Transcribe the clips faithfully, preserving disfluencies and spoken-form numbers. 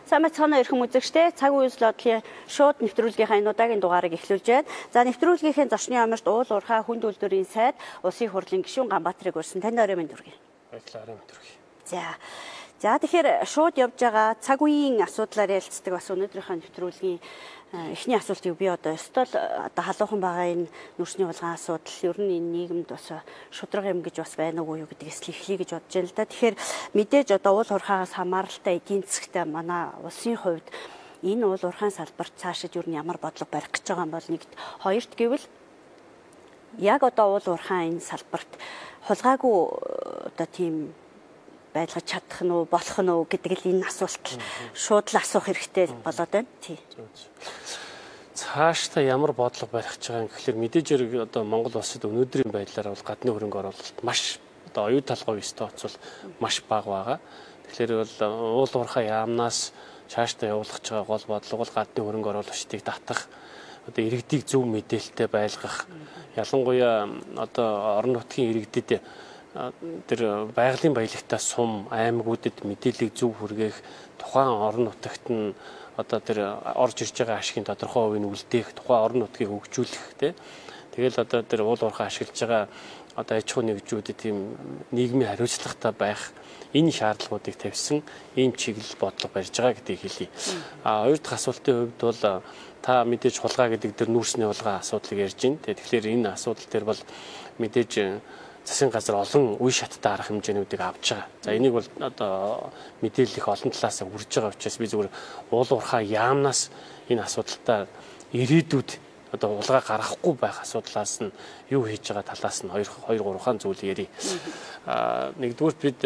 Сайн мэцхан эрхэм үзэгчдээ цаг үе слотлын шууд нэвтрүүлгийнхаа энэ удаагийн дугаарыг эхлүүлж байна. За нэвтрүүлгийнхээ зочны амарт уул уурхай хүнд үйлдвэрийн сайд Улсын хурлын гишүүн Ганбаатарыг урьсан. Танд орой минь хүргэе. Баярлалаа, орой минь хүргэе. За. За тэгэхээр шууд явж байгаа цаг үеийн асуудлаар ярилцдаг бас өнөөдрийнхөө нэвтрүүлгийн эхний асуултыг би одоо ёстол одоо халуухан байгаа энэ нүрсний булгаан асуудал ер нь энэ нийгэмд бас шудраг юм гэж бас байна уу юу гэдгээс эхлэе гэж бодож байна л да. Тэгэхээр мэдээж одоо уул уурхайгаас хамааралтай эдийн засгт манай улсын хувьд энэ уул уурхайн салбарт цаашид ер нь ямар бодлого барих гэж байгаа юм бол нэгт хоёрт гэвэл яг одоо уул уурхайн энэ салбарт хулгайгүй одоо тийм байлгаж чадах нь уу болох нь уу гэдэг л энэ асуулт шууд л асуух хэрэгтэй болоод байна. Тий. Цаашдаа ямар бодлого барих гэж байгаа юм гэхэлэр мэдээж хэрэг одоо Монгол улсад өнөөдрийн байдлаар бол гадны хөрөнгө оруулалт маш одоо оюу толгой өстой бол маш бага байгаа. Тэгэхээр бол уул уурхай яамнаас цаашдаа явуулах гэж байгаа гол бодлого бол гадны хөрөнгө оруулагчдыг татах, одоо иргэдийг зөв мэдээлэлтэй байлгах, ялангуяа одоо орон нутгийн иргэдэд тэр байгалийн баялагтай сум аймагуудад мэдээллийг зөв хүргээх, тухайн орон нутагт нь одоо тэр орж ирж байгаа ашигын тодорхой хувийг үлдээх, тухайн орон нутгийг хөгжүүлэх тий. Тэгэл одоо тэр уул уурхай ашиглаж байгаа одоо аж ахуй нэгжүүдэд тийм нийгмийн хариуцлагатай байх энэ шаардлагуудыг тавьсан ийм чиглэл бодлого барьж байгаа гэдгийг хэлье. А хоёр дахь асуултын хувьд бол та мэдээж хулгай гэдэг тэр нүүрсний хулгай асуудлыг ярьж байна. Тэгэхээр энэ асуудал дээр бол мэдээж засгийн газар олон үе шаттай арга хэмжээнүүдийг авч байгаа. За энийг бол одоо мэдээлэл их олон талаас хүрж байгаа учраас би зүгээр уул уурхай яамнаас энэ асуудалтай ирээдүйд одоо улгаа гаргахгүй байх асуудлаас нь юу хийж байгаа талаас нь хоёр хоёр гурван зүйл ярив. Аа нэгдүгээр бид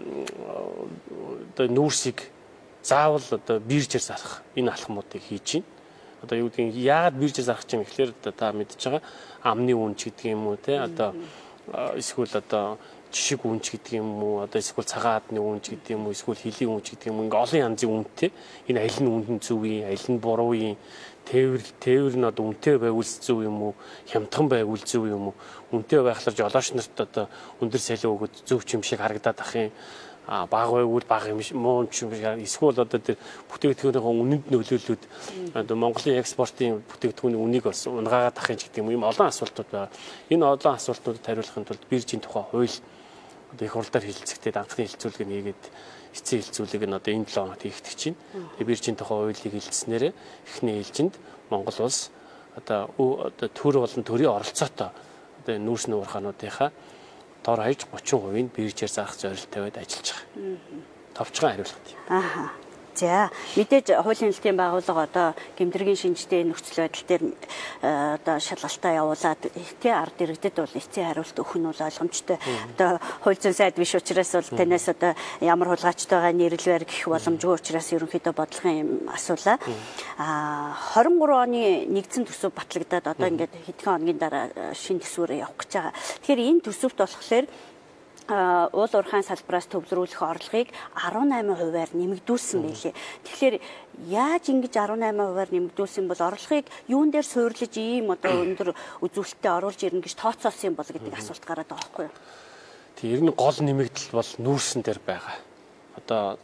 одоо нүүрсийг заавал одоо биржээр зарах энэ алхмуудыг хийж байна. Одоо юу гэдгийг яагаад биржээр зарах чинь гэхэлэр та мэдж байгаа амны үнц гэдэг юм уу те одоо эсвэл одоо жишг үнц гэдэг юм уу одоо эсвэл цагаан адны үнц гэдэг юм уу эсвэл хилийн үнц гэдэг юм ингээ олон янзын үнэтэй энэ аль нь үндэн зөв юм аль нь буруу юм тээвэр тээвэр нь одоо үнэтэй байвал зөв юм уу хямдхан байвал зөв юм уу үнэтэй байхлаар жолооч нарт одоо өндөр салхи өгöd зөв юм шиг харагдаад ах юм а баг байвал баг юм муу юм шиг эсвэл одоо тэр бүтээгдэхүүнийхээ үнэнд нөлөөлөд одоо Монголын экспортын бүтээгдэхүүний үнийг бас унгаагаад ахын гэдэг юм олон асуултууд байна. Энэ олон асуултуудад хариулахын тулд биржийн тухай хууль одоо их хурлаар хэлэлцэгдээд анхны хэлэлцүүлгийг хийгээд эцсийн хэлэлцүүлэг нь одоо энэ долоо хоногт хийгдэж чинь. Тэгээ биржийн тухай хуулийг хэлэлцснээр эхний ээлжинд Монгол улс одоо одоо төр болон төрийн оролцоотой одоо нүүрсний уурхаануудынхаа дор хаяж гучин хувийг биржээр заах зорилттой байд ажиллаж байгаа. Товчхон хариулт. Аа. За мэдээж хуулийн хэлтийн байгууллага одоо гэмтрийн шинжтэй нөхцөл байдал дээр одоо шалгалтаа явуулаад тий ард иргэдэд бол эцсийн хариулт өгөх нь бол ойлгомжтой. Одоо хууль зүйн сайд биш учраас бол танаас одоо ямар хулгайчтай байгаа нэрлэлээр гэх боломжгүй учраас ерөнхийдөө бодлогын юм асуулаа. Аа хорин гурван оны нэгдсэн төсөв батлагдаад одоо ингээд хэдхэн хоногийн дараа шинэ төсвөөр явах гэж байгаа. Тэгэхээр энэ төсөвт болохоор уул уурхайн салбараас төвлөрүүлэх орлогыг арван найман хувиар нэмэгдүүлсэн байлээ. Тэгэхээр яаж ингэж арван найман хувиар нэмэгдүүлсэн бол орлогыг юун дээр суйрлаж ийм одоо өндөр үзүүлэлттэй оруулж ирнэ гэж тооцоолсон юм бол гэдэг асуулт гараад байгаа байхгүй юу? Тэг ер нь гол нэмэгдэл бол нүүрсэн дээр байгаа. Одоо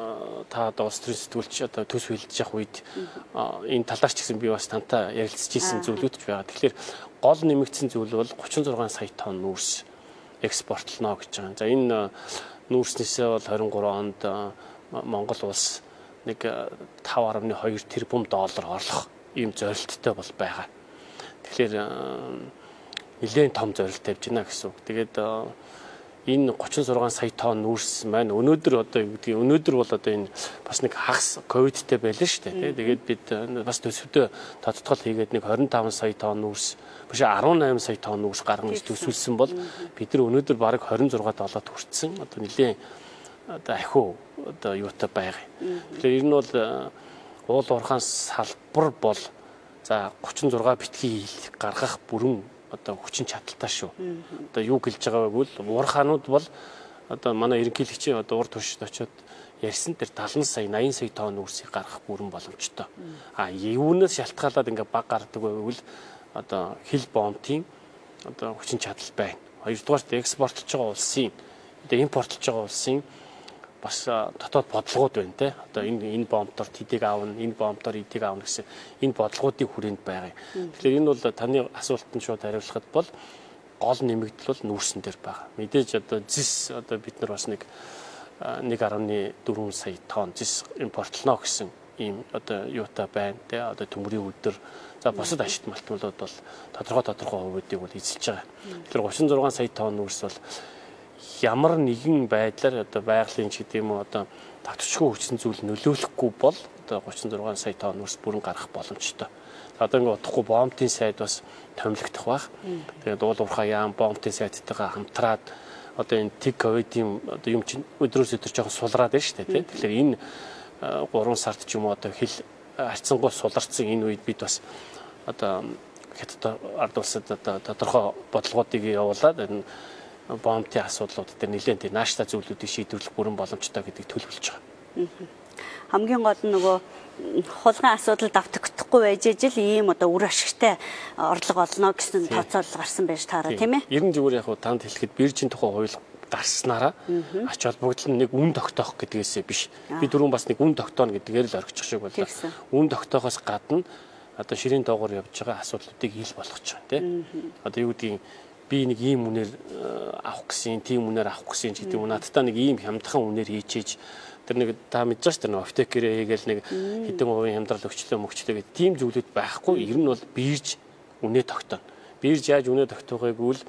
та одоо улс төрийн сэтгүүлч одоо төс хилж явах үед энэ талаас ч гэсэн би бас тантай ярилцж ирсэн зүйлүүд ч байгаа. Тэгэхээр гол нэмэгдсэн зүйл бол гучин зургаан сая тонн нүүрс экспортлно гэж байгаа. За энэ нүүрснээсээ бол хорин гурван онд Монгол улс нэг тав гаруй хоёр тэрбум доллар орлох ийм зорилттой бол байгаа. Тэгэхээр нэлээд том зорилт тавьж байна гэсэн үг. Тэгээд энэ гучин зургаан сая тонн нүүрс маань өнөөдөр одоо юу гэдгийг өнөөдөр бол одоо энэ бас нэг хагас ковидтэй байлаа шүү дээ. Тэгээд бид бас төсөвдөө тодтгол хийгээд нэг хорин таван сая тонн нүүрс биш арван найман сая тонн нүүрс гаргана гэж төсвөлсөн бол бид нар өнөөдөр бараг хорин зургаад болоод хүрсэн. Одоо нэлээд одоо ахиу одоо юутай байгаа. Тэгэхээр ер нь бол уул уурхайн салбар бол за гучин зургаа битгий гаргах бүрэн одоо хүчин чадалтай шүү. Одоо юу гэлж байгаа вэ гэвэл уурхаанууд бол одоо манай ерөнхийлөгчийн одоо урд туршид очиод ярьсан тэр талан сая наян сая тонн нүүрсийг гаргах бүрэн боломжтой. А юунаас шалтгаалаад ингээ баг гардаг вэ гэвэл одоо хил бомтын одоо хүчин чадал байна. Хоёрдугаарт экспортлж байгаа улсын одоо импортлж байгаа улсын бас дотоод бодлогууд байна те. Одоо энэ энэ бомбтор тэдийг аавна, энэ бомбтор эдийг аавна гэсэн энэ бодлогоодын хүрээнд байгаа юм. Тэгэхээр энэ бол таны асуултанд шууд хариулахад бол гол нэмэгдэл бол нүүрсэн дээр байгаа. Мэдээж одоо зис одоо бид нар бас нэг нэг гаруй дөрвөн сая тонн зис импортлно гэсэн ийм одоо юутай байна те. Одоо төмрийн өдөр за бусад ашигт малтмалууд бол тодорхой тодорхой хувуудыг бол эзэлж байгаа. Тэгэхээр гучин зургаан сая тонн нүүрс бол ямар нэгэн байдлаар одоо байгалийн ч гэдэм үү одоо давтчихгүй хүчсэн зүйл нөлөөлөхгүй бол одоо гучин зургаан сая тонн нүүрс бүрэн гарах боломжтой. Одоо ингээд удахгүй бомбын сайд бас томилогдох байх. Тэгээд уул уурхай яам бомбын сайдтайгаа хамтраад одоо энэ тик ковидын одоо юм чинь өдрөөс өдөр жоохон сулраад байна шүү дээ. Тэгэхээр энэ гурван сард ч юм уу одоо хил арцсангуй суларцсан энэ үед бид бас одоо хятад ард улсад одоо тодорхой бодлогоодыг явуулаад энэ бомбын асуудлууд дээр нэлээд нааштай зүйлүүдийг шийдвэрлэх бүрэн боломжтой гэдгийг төлөвлөж байгаа. Хамгийн гол нь нөгөө хулгайн асуудал давтагдахгүй байж ижил ийм одоо үр ашигтай орлого олно гэсэн тооцоолол гарсан байж таараа тийм ээ. Ер нь зүгээр яг танд хэлэхэд биржийн тухай хууль гарснараа ач холбогдол нь нэг үн тогтоох гэдгээсээ биш. Би дөрөв бас нэг үн тогтооно гэдгээр л орхичих шиг байлаа. Үн тогтоохоос гадна одоо ширийн доогоор явж байгаа асуудлуудыг ил болгож байгаа тийм. Одоо юу гэдгийг би нэг ийм үнээр авах гэсэн, тийм үнээр авах гэсэн гэдэг юм. Надтай нэг ийм хямдхан үнээр хийчээж тэр нэг та мэдж байгаа шүү дээ оптекерээ хийгээл нэг хэдэн хувийн хямдрал өгчлөө мөгчлөө гэдэг тийм зүйлүүд байхгүй. Ер нь бол бирж үнэ тогтооно. Бирж яаж үнэ тогтоохыг үл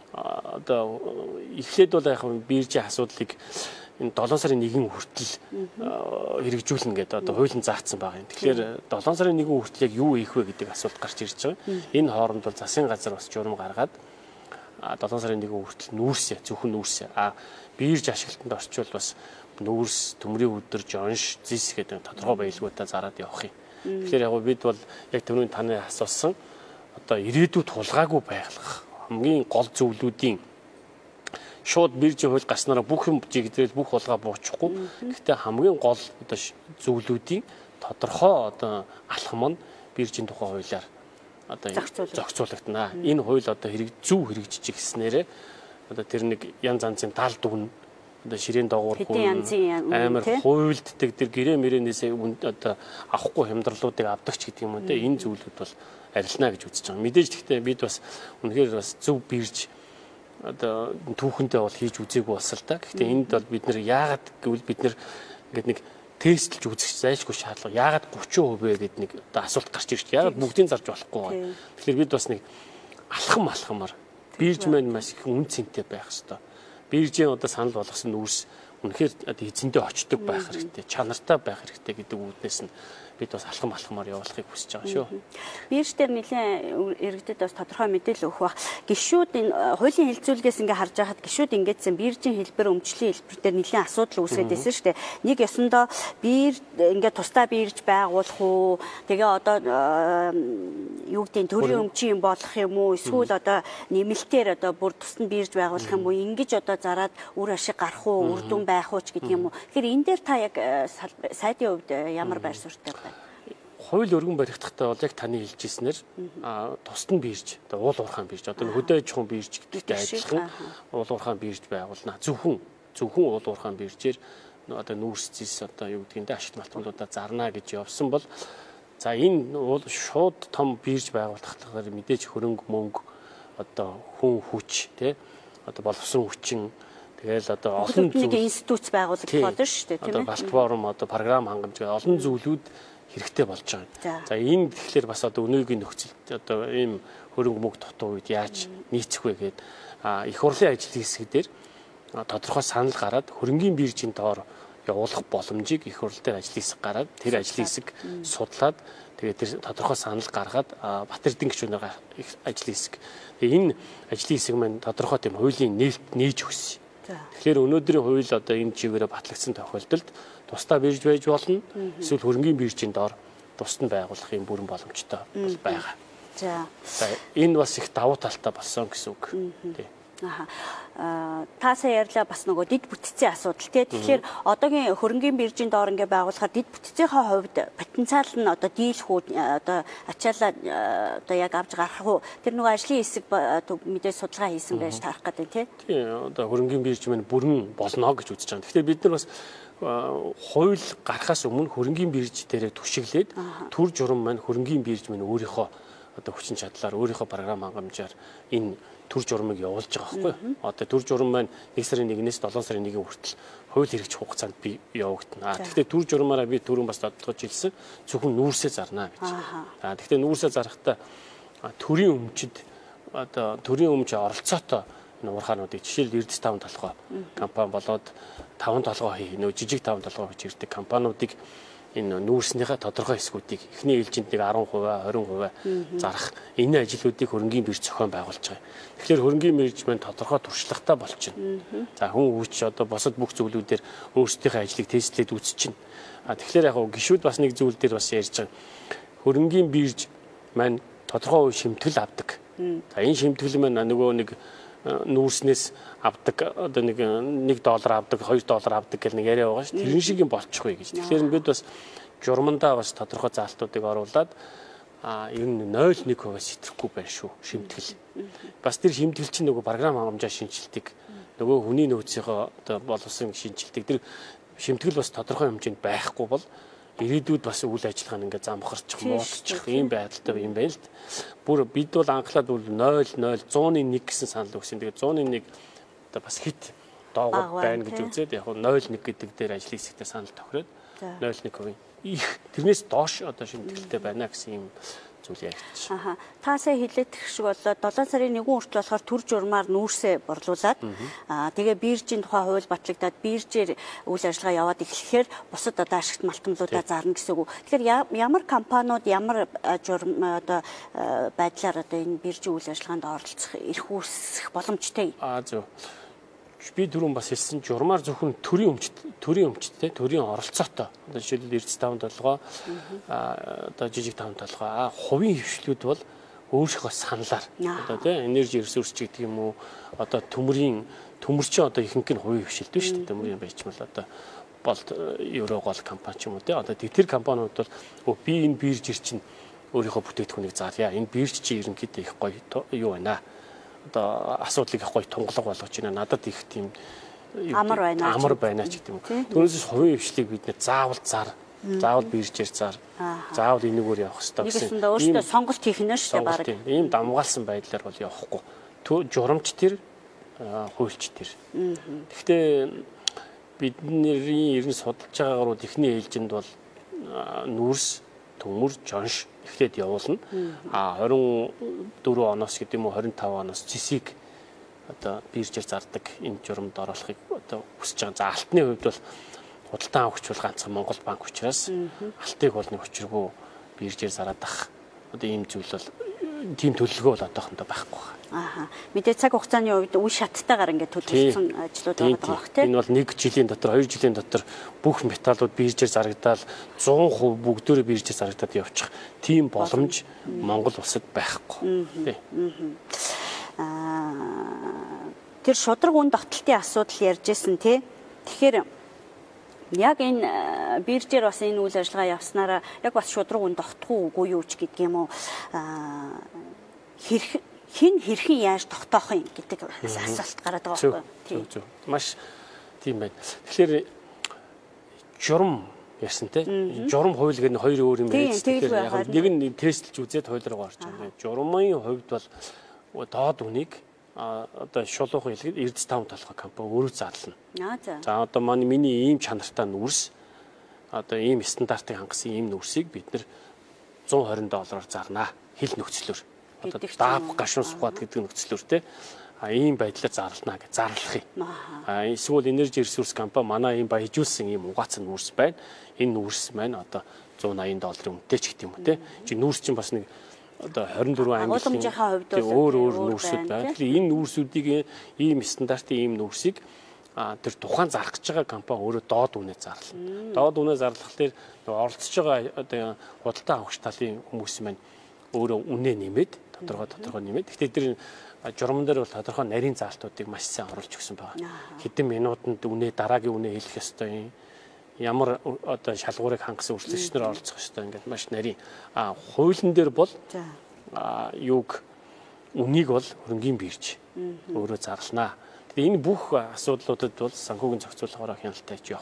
одоо эхлээд бол яг биржийн асуудлыг энэ долоон сарын нэгэн хүртэл хэрэгжүүлнэ гэдэг одоо хуулийн заагдсан байгаа юм. Тэгэхээр долоон сарын нэгэн хүртэл яг юу хийх вэ гэдэг асуулт гарч ирж байгаа. Энэ хооронд бол засгийн газар бас журам гаргаад долоон сарын нэгэн хүртэл нүүрсээ зөвхөн нүүрсээ а бирж ашиглалтанд орчвол бас нүүрс төмрийн өдөр жонш зис гэдэг тодорхой баялгуудаа зараад явах юм. Тэгэхээр яг бид бол яг түрүүний таны асуусан одоо ирээдүйд тулгаагүй байгалах хамгийн гол зөвлүүдийн шууд биржийн хууль гарснараа бүх юм жигдэрэл бүх хулгай буучихгүй. Гэхдээ хамгийн гол одоо зөвлүүдийн тодорхой одоо алхам нь биржийн тухай хуулиар одоо зохицуулагдана. Энэ хууль одоо хэрэг зөв хэрэгжиж гиснээрээ одоо тэр нэг янз янзын талд дүн одоо ширийн доогуур амар хуйлддаг тэр гэрээ мөрөнөөсөө одоо авахгүй хямдралуудыг авдаг ч гэдэг юм уу те энэ зүйлүүд бол арилна гэж үзэж байгаа. Мэдээж гэхдээ бид бас үнэхээр бас зөв бирж одоо түүхэнтэй бол хийж үзээгүй бас л та. Гэхдээ энд бол бид нэр яагаад гэвэл бид нэр ингээд нэг тестэлж үзэх зайлшгүй шаардлага. Яагаад гучин хувь вэ гэдэг нэг одоо асуулт гарч ирж яагаад бүгдийг зарж болохгүй байна. Тэгэхээр бид бас нэг алхам алхамаар бирж маань маш их үн цэнтэй байх хэрэгтэй. Биржийн одоо санал болгосон нүүрс үнэхээр эзэндээ очдог байх хэрэгтэй, чанартай байх хэрэгтэй гэдэг үүднээс нь бид бас алхам алхамаар явуулахыг хүсэж байгаа шүү. Бирж дээр нэлээд иргэдэд бас тодорхой мэдээлэл өгөх бах. Гишүүд энэ хуулийн хэлцүүлгээс ингээ харж байхад гишүүд ингээдсэн биржийн хэлбэр өмчлийн хэлбэр дээр нэлээд асуудал үүсгээд байсан шүү дээ. Нэг ёсондоо бирж ингээ тусдаа бирж байгуулах уу? Тэгээ одоо юу гэдгийг төрийн өмчийн болох юм уу? Эсвэл одоо нэмэлтээр одоо бүр тусад бирж байгуулах юм уу? Ингиж одоо зараад үр ашиг гарах уу? Үр дүн байх уу ч гэдэг юм уу? Тэгэхээр энэ дээр та яг сайдын хувьд ямар байр суурьтай байна? Хууль өргөн баригдахтаа бол яг таны хэлжсэнээр тусад нь бирж одоо уул уурхайн бирж одоо хөдөө аж ахуйн бирж гэдэгтэй адилхан уул уурхайн бирж байгуулна. Зөвхөн зөвхөн уул уурхайн биржээр одоо нүүрс зис одоо юу гэдгийг ашигт малтмалуудаа зарна гэж явсан бол за энэ уул шууд том бирж байгуулахтаар мэдээж хөрөнгө мөнгө одоо хүн хүч тий одоо боловсон хүчин тэгэл одоо олон зүйл институт байгуулах болно шүү дээ тийм ээ. Одоо платформ одоо програм хангамж гэх олон зүйлүүд хэрэгтэй болж байгаа. За энэ тэгэхээр бас одоо өнөөгийн нөхцөлд одоо ийм хөрөнгө мөнгө дутуу үед яаж нийцэх вэ гэдэг их хурлын ажлын хэсэг дээр тодорхой санал гараад хөрөнгийн биржийн доор явуулах боломжийг их хурл дээр ажлын хэсэг гараад тэр ажлын хэсэг судлаад тэгээд тэр тодорхой санал гаргаад Бат Эрдэнэ гишүүнээр ажлын хэсэг. Тэгээ энэ ажлын хэсэг маань тодорхой тийм хуулийн нээлт нээж өгсөн. Тэгэхээр өнөөдрийн хууль одоо энэ чигээрээ батлагдсан тохиолдолд тусдаа бирж байж болно. Эсвэл хөрөнгийн биржийн доор тусад нь байгуулах юм бүрэн боломжтой бол байгаа. За. Энэ бас их давуу талтай болсон гэсэн үг. Тий. Аха. Та сая ярьлаа бас нөгөө дид бүтцийн асуудал тий. Тэгэхээр одоогийн хөрөнгийн биржийн доор ингээ байгуулахаар дид бүтцийнхээ хувьд потенциал нь одоо дийлэх үү одоо ачаалаа одоо яг авч гарах уу тэр нөгөө ажлын хэсэг мэдээ судалгаа хийсэн байж таарах гэдэг тий. Тий. Одоо хөрөнгийн бирж маань бүрэн болно гэж үзэж байгаа. Тэгэхээр бид нар бас хууль гарахаас өмнө хөрөнгийн бирж дээрээ түшиглээд төр журам маань хөрөнгийн бирж маань өөрийнхөө одоо хүчин чадлаар өөрийнхөө програм хангамжаар энэ төр журмыг явуулж байгаа байхгүй. Одоо төр журам маань нэг сарын нэгнээс долоон сарын нэгэн хүртэл хууль хэрэгжих хугацаанд би явагдана. Гэхдээ төр журмаараа би түрүүн бас тодтогч хэлсэн зөвхөн нүүрсээ зарна гэж. Аа гэхдээ нүүрсээ зарахдаа төрийн өмчөд одоо төрийн өмч оролцоотой уурхаануудыг жишээл Эрдэс таван толгой компани болоод таван толгой хий нөө жижиг таван толгой гэж ирдэг компаниудыг энэ нүүрснийхээ тодорхой хэсгүүдийг эхний ээлжинд нэг арван хувиа хорин хувиа зарах энэ ажлуудыг хөрөнгийн бирж зохион байгуулж байгаа. Тэгэхээр хөрөнгийн бирж маань тодорхой туршлагатай болчихно. За хүн хүч одоо босод бүх зүйлүүдээр өөрсдийнхээ ажлыг тестлээд үзчихнэ. А тэгэхээр яг гişүүд бас нэг зүйл дээр бас ярьж байгаа. Хөрөнгийн бирж маань тодорхой шимтгэл авдаг. За энэ шимтгэл маань нөгөө нэг нүүрснээс авдаг одоо нэг нэг доллар авдаг хоёр доллар авдаг гэх нэг яриа байгаа шүү. Тэрэн шиг юм болчихгүй гэж. Тэгэхээр бид бас журмандаа бас тодорхой заалтуудыг оруулаад а ер нь ноль нэг хувиас сэтрэхгүй байна шүү шимтгэл. Бас тэр шимтгэл чинь нөгөө програм хангамжаа шинжилдэг. Нөгөө хүний нөөцийнхөө одоо боловсон шинжилдэг. Тэр шимтгэл бас тодорхой хэмжээнд байхгүй бол ирээдүйд бас үйл ажиллагаа нь ингээ замхарчих, муудчих ийм байдалтай юм байна л д. Бүр бид бол анхлаад бол ноль ноль зуун нэг гэсэн санал өгсөн. Тэгээ зуун нэг одоо бас хит доогод байна гэж үзээд яг ноль нэг гэдэг дээр ажлын хэсэгтээ санал тохироод ноль нэг хувийн их тэрнээс доош одоо шимтгэлтэй байна гэсэн юм зүйл яригдчих. Аха. Таасаа хилээд их шиг болоо долоон сарын нэгэн хүртэл болохоор төр журмаар нүүрсээ борлуулад аа тэгээ биржийн тухай хууль батлагдаад биржээр үйл ажиллагаа яваад эхлэхээр бусад одоо ашигт малтамлуудаа зарна гэсэн үг. Тэгэхээр ямар компаниуд ямар журам одоо байдлаар одоо энэ биржийн үйл ажиллагаанд оролцох эрх үүсэх боломжтой. Аа зөв. Би түрүүн бас хэлсэн журмаар зөвхөн төрийн өмчт төрийн өмчттэй төрийн оролцоотой одоо жишээлбэл Эрдэс таван толгой а одоо жижиг таван толгой а хувийн хвшлүүд бол өөрсдөө саналаар одоо тийм энержи ресурс ч гэдэг юм уу одоо төмрийн төмөрчин одоо ихэнх нь хувийн хвшилт биш үү төмрийн байчмал одоо болт еврогол компани ч юм уу тийм одоо тэр компаниуд бол би энэ биржэр чинь өөрийнхөө бүтээгдэхүүнийг зарья энэ бирж чи ерөнхийдөө их гоё юу байна одоо асуудлыг их гоё тунгалаг болгож байна. Надад их тийм амар байна. Амар байна ч гэдэг юм. Түүнээс хувийн хвшлийг бид нэ заавал зар, заавал биржээр зар, заавал энэгээр явах хэрэгтэй гэсэн. Нэгэсэндээ өөртөө сонголт хийх нь шүү дээ баг. Ийм дамгаалсан байдлаар бол явахгүй. Журамч тэр, хуульч тэр. Гэхдээ бидний ер нь судалж байгаагаар бол ихний ээлжинд бол нүүрс, төмөр, жонш эхлээд явуулна. А двадцать дөрвөн оноос гэдэг юм уу двадцать таван оноос цэсийг одоо биржээр зардаг энэ журамд оруулахыг одоо хүсэж байгаа. За алтны хувьд бол худалдан авахч бол ганцхан Монгол банк учраас алтыг бол нэг учиргүй биржээр зараад ах. Одоо ийм зүйл бол тийм төлөвлөгөө бол одоохондоо байхгүй байна. Ааха. Мэдээ цаг хугацааны хувьд үе шаттайгаар ингээд төлөвлөсөн ажлууд байгаа байх тийм. Энэ бол нэг жилийн дотор, хоёр жилийн дотор бүх металлууд биржээр зарагдаад сто процент бүгдөө биржээр зарагдаад явчих. Тийм боломж Монгол улсад байхгүй. Тийм. Аа тэр шудраг үн тогтолтын асуудал ярьжсэн тий. Тэгэхээр яг энэ биржээр бас энэ үйл ажиллагаа явснараа яг бас шудраг үн тогтох уугүй юу ч гэдэг юм уу. Аа хэрэг хин хэрхэн яаж тогтоох юм гэдэг асуулт гараад байгаа байхгүй юу? Маш тийм байна. Тэгэхээр журам ярьсан те. Журам хууль гэдэг нь хоёр өөр юм байна. Тэгэхээр яг нэг нь тестэлж үзээд хууль руу орж байгаа. Журмын хувьд бол доод үнийг одоо шулуухан хэлгээд Эрдэс таван толгой компани өөрөө зарлана. За одоо манай миний ийм чанартай нүүрс одоо ийм стандартыг хангасан ийм нүүрсийг бид нэр сто двадцать доллараар зарнаа хил нөхцлөөр. Одоо даап гашуун сухад гэдэг нөхцлөөр те а ийм байдлаар зарлана гэж зарлах юм. А эсвэл энержи ресурс компани манай ийм баяжуулсан ийм угаацсан нүүрс байна. Энэ нүүрс маань одоо сто восемьдесят долларын үнэтэй ч гэдэг юм те. Чи нүүрс чинь бас нэг одоо двадцать дөрвөн ангиллын өөр өөр нүүрсүүд байна. Тэгэхээр энэ нүүрсүүдийг ийм стандартын ийм нүүрсийг тэр тухайн зарах гэж байгаа компани өөрөө доод үнэ зарлана. Доод үнэ зарлахлаар оролцож байгаа одоо худалдан авахч талын хүмүүс маань өөрөө үнэ нэмээд тодорхой тодорхой нэмээд. Гэхдээ тэр журман дээр бол тодорхой нарийн заалтуудыг маш сайн оруулж өгсөн байна. Хэдэн минутанд үнэ дараагийн үнэ хэлэх ёстой юм. Ямар одоо шалгуурыг хангасан үргэлжлэгчнэр оролцох ёстой ингээд маш нарийн. А хуулийн дээр бол а юуг үнийг бол хөрөнгийн бирж өөрөө зарлана. Тэгээ энэ бүх асуудлуудад бол санхүүгийн зохицуулалтаараа хяналтайж явах юм.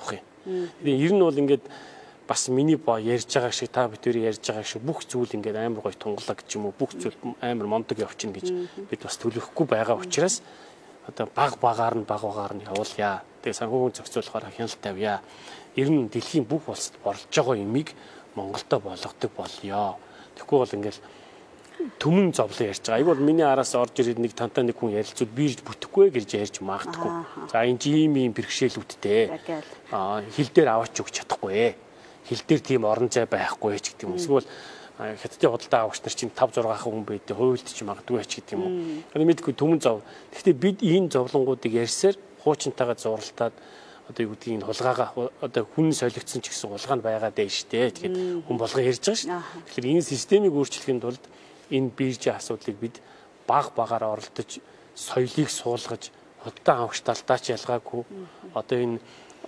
Тэгээ ер нь бол ингээд бас миний боо ярьж байгаа шиг та бидний ярьж байгаа шиг бүх зүйл ингээд амар гоё тунгалаг гэж юм уу бүх зүйл амар мондөг явчихна гэж бид бас төлөвлөхгүй байгаа учраас одоо баг багаар нь баг багаар нь явуулъя. Тэгээ санхүүгийн зохицуулахаар хяналт тавья. Ер нь дэлхийн бүх улсад борлож байгаа юмыг Монголдо болгодог болёо. Тэгэхгүй бол ингээд төмөн зовлон ярьж байгаа. Айгу бол миний араас орж ирээд нэг тантаа нэг хүн ярилцвал бирж бүтэхгүй гэж ярьж магадгүй. За энэ жим ийм бэрхшээлүүдтэй. Аа хил дээр аваач өгч чадахгүй. Хил дээр тийм орон зай байхгүй ч гэдэг юм. Эсвэл хятадын худалдаа авагч нар чинь тавь зургаах хүн байдээ хуйлд ч магадгүй ч гэдэг юм уу. Энэ мэдгүй төмөн зов. Гэхдээ бид энэ зовлонгуудыг ярьсаар хуучинтайгаа зурлалтаад одоо юу гэдгийг энэ хулгайгаа одоо хүн солигдсон ч гэсэн хулгай нь байгаа дээ штэ. Тэгэхээр хүн болгоо ярьж байгаа шүү. Тэгэхээр энэ системийг өөрчлөхийн тулд энэ биржийн асуудлыг бид баг багаар оролдож соёлыг суулгаж худалдаа авагч талдаач ялгаагүй одоо энэ